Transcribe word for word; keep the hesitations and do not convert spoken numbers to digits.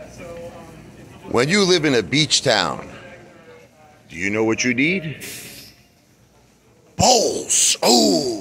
When you live in a beach town, do you know what you need? Bowls. Oh.